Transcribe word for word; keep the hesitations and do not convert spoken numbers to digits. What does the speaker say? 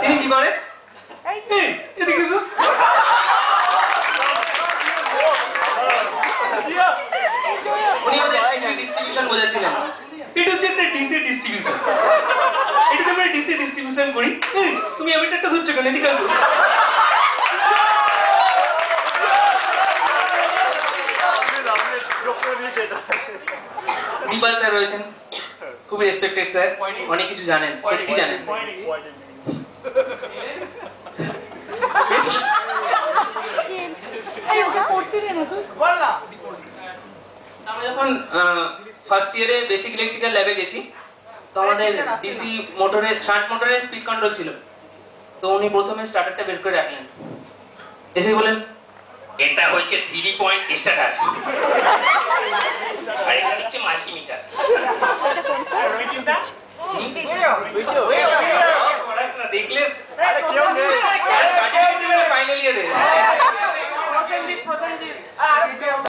তিনি কি করে? এদিকে এসো। উনি আমাদের ডিসি ডিস্ট্রিবিউশন বোঝাচ্ছিলেন। এটা হচ্ছে একটা ডিসি ডিস্ট্রিবিউশন। এটা তো আমরা ডিসি ডিস্ট্রিবিউশন করি। তুমি অ্যামিটারটা ধরছো কেন? এদিকে আসো। দীপাল স্যার রয়েছেন, খুবই রেসপেক্টেড স্যার, অনেক কিছু জানেন, সত্যি জানেন। আমরা যখন ফার্স্ট ইয়ারে বেসিক ইলেকট্রিক্যাল ল্যাবে গেছি, তো আমাদের ডিসি মোটরের শান্ট মোটরের স্পিড কন্ট্রোল ছিল। তো উনি প্রথমে স্টার্টারটা বের করে রাখলেন, এসে বলেন এটা হচ্ছে থ্রি পয়েন্ট স্টার্টার, আর এটা হচ্ছে মাল্টিমিটার। পড়াশোনা দেখলে ফাইনাল ইয়ারে